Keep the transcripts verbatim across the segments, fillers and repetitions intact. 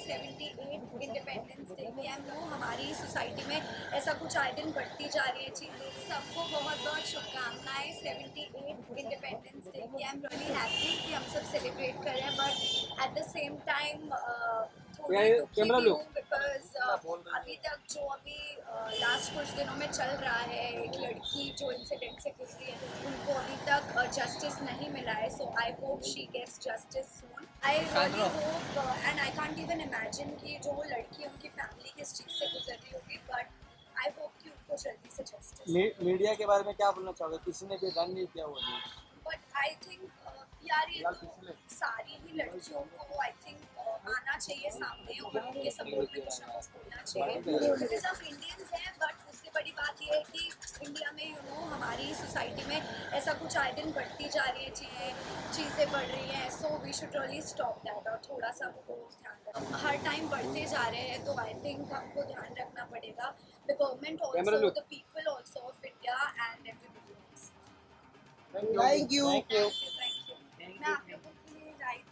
अट्ठासी independence day की। हम लोग हमारी सोसाइटी में ऐसा कुछ आए दिन बढ़ती जा रही है चीज़ें। सबको बहुत बहुत शुभकामनाएं अठहत्तरवें इंडिपेंडेंस डे की। आई एम रियली हैप्पी कि हम सब सेलिब्रेट कर रहे हैं, but at the same time थोड़ी दुखी भी हूँ बिकॉज अभी तक जो अभी लास्ट कुछ दिनों में चल रहा है, एक लड़की जो इंसिडेंट से गुजरी है उनको अभी तक जस्टिस नहीं मिला है। So I hope she gets justice soon. I really hope and I can't even imagine कि जो वो लड़की उनकी फैमिली किस चीज़ से गुजर रही होगी, बट आई होप कि उनको जल्दी से जस्टिस। मी, मीडिया के बारे में क्या बोलना चाहोगे? किसी ने भी रन नहीं किया हुआ। बट आई थिंक यार ये तो सारी ही लड़कियों को आई थिंक आना चाहिए सामने और उनके सपोर्ट में कुछ ना कुछ बोलना चाहिए बिकॉज हम इंडियंस हैं। बट उससे बड़ी बात ये है कि इंडिया में यू नो हमारी सोसाइटी में ऐसा कुछ आए दिन बढ़ती जा रही है चीज़ें चीज़ें बढ़ रही हैं। So we should really stop that और थोड़ा सा हमको ध्यान रखना। हर टाइम बढ़ते जा रहे हैं तो आई थिंक हमको ध्यान रखना पड़ेगा। The government also, the people also of India and everybody else. Thank you thank you thank you. मैं आप लोगों के लिए राइट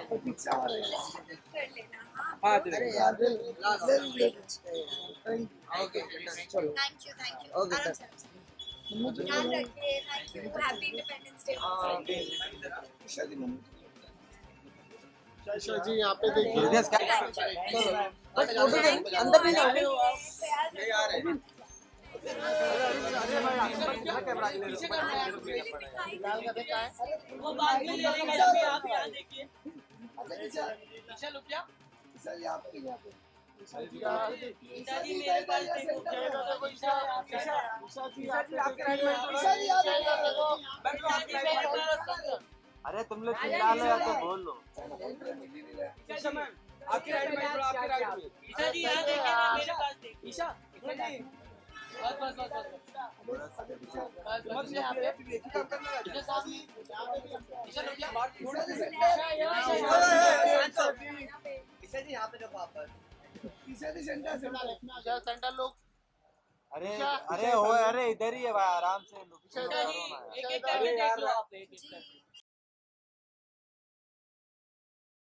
कर लेना। हाँ अरे यार okay thank you thank you आराम से ध्यान रखिए। Thank you. Happy Independence Day. Isha ji यहाँ पे देखिए अंदर भी ना वो बात नहीं है, आप यहाँ देखिए। ईशा लुक क्या? ईशा जी मेरे पास देखो। ईशा ईशा जी आपके राइट में। ईशा जी मेरे पास। अरे तुम लोग चिल्ला लो या तो बोल लो। ईशा मैम आपके राइट में, आपके राइट में। ईशा जी यहाँ देखिए ना, मेरे पास देखिए। ईशा जी बस बस बस बस मत यहाँ पे ईशा साहब ईशा लोग क्या बात छोड़ दे। ईशा जी यहाँ पे जब वापस Isha ji centre centre centre लोग। अरे अरे हो अरे इधर ही है भाई, आराम से। ईशा जी एक एक करके देख लो आप।